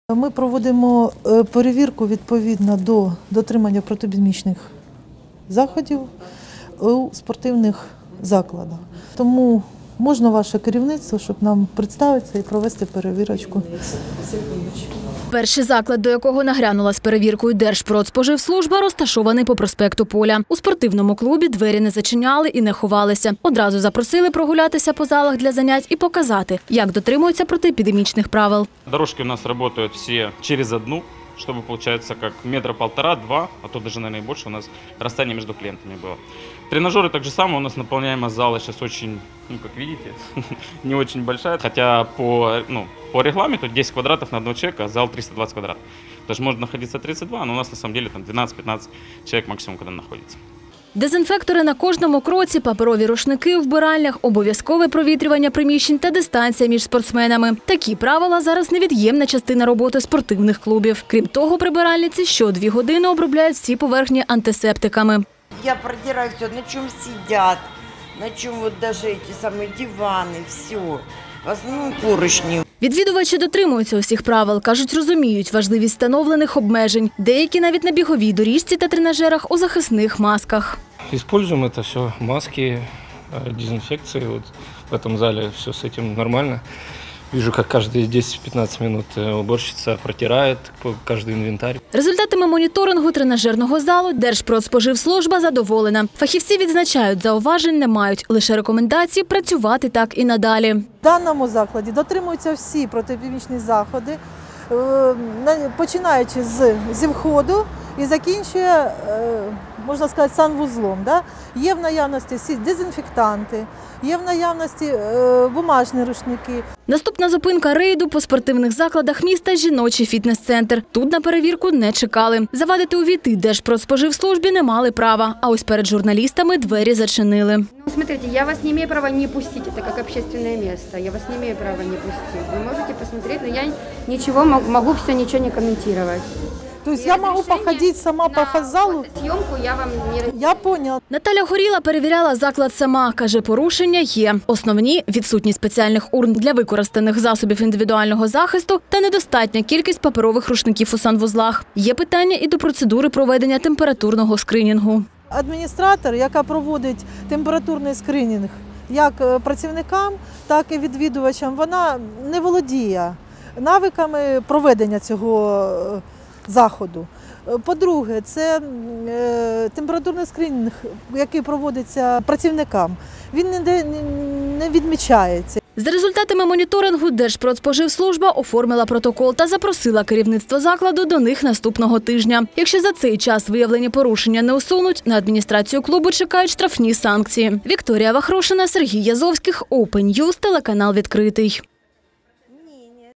Ми проводимо перевірку відповідно до дотримання протиепідемічних заходів у спортивних закладах. Тому можна ваше керівництво, щоб нам представитися і провести перевірочку. Перший заклад, до якого наглянула з перевіркою Держпродспоживслужба, розташований по проспекту Поля. У спортивному клубі двері не зачиняли і не ховалися. Одразу запросили прогулятися по залах для занять і показати, як дотримуються протиепідемічних правил. Дорожки у нас працюють всі через одну, чтобы, получается, как метра полтора-два, а то даже, наверное, и больше у нас расстояние между клиентами было. Тренажеры так же самое, у нас наполняемость зала сейчас очень, как видите, не очень большая. Хотя по регламенту 10 квадратов на одного человека, а зал 320 квадратов. Даже можно находиться 32, но у нас на самом деле там 12-15 человек максимум, когда находится. Дезінфектори на кожному кроці, паперові рушники у вбиральнях, обов'язкове провітрювання приміщень та дистанція між спортсменами. Такі правила зараз невід'ємна частина роботи спортивних клубів. Крім того, прибиральниці що 2 години обробляють всі поверхні антисептиками. Я протираю все, на чому сидять, на чому вот даже эти самые дивани, все. В основному поручні. Відвідувачі дотримуються усіх правил. Кажуть, розуміють важливість встановлених обмежень. Деякі навіть на біговій доріжці та тренажерах у захисних масках. Используем это все, маски, дезинфекции. Вот в этом зале все с этим нормально. Вижу, как каждые 10-15 минут уборщица протирает каждый инвентарь. Результатами моніторингу тренажерного залу Держпродспоживслужба задоволена. Фахівці відзначають, зауважень не мають, лише рекомендації працювати так і надалі. В даному закладі дотримуються всі протиепідемічні заходи, починаючи зі входу і закінчує, можна сказати, санвузлом. Є в наявності всі дезінфектанти, є в наявності бумажні рушники. Наступна зупинка рейду по спортивних закладах міста – жіночий фітнес-центр. Тут на перевірку не чекали. Завадити увійти Держпродспоживслужбі не мали права, а ось перед журналістами двері зачинили. Ну, смотрите, я вас не имею права не пустить, это как общественное место. Я вас не имею права не пустить. Вы можете посмотреть, но я ничего, могу все, ничего не комментировать. То есть я могу походить сама по залу? Съемку я вам не... Я поняла. Наталя Горіла перевіряла заклад сама. Каже, порушення є. Основні – відсутність спеціальних урн для використаних засобів індивідуального захисту та недостатня кількість паперових рушників у санвузлах. Є питання і до процедури проведення температурного скринінгу. Адміністратор, яка проводить температурний скринінг як працівникам, так і відвідувачам, вона не володіє навиками проведення цього заходу. По-друге, це температурний скринінг, який проводиться працівникам, він не відмічається. За результатами моніторингу Держпродспоживслужба оформила протокол та запросила керівництво закладу до них наступного тижня. Якщо за цей час виявлені порушення не усунуть, на адміністрацію клубу чекають штрафні санкції. Вікторія Вахрушина, Сергій Язовських, Open News, телеканал «Відкритий».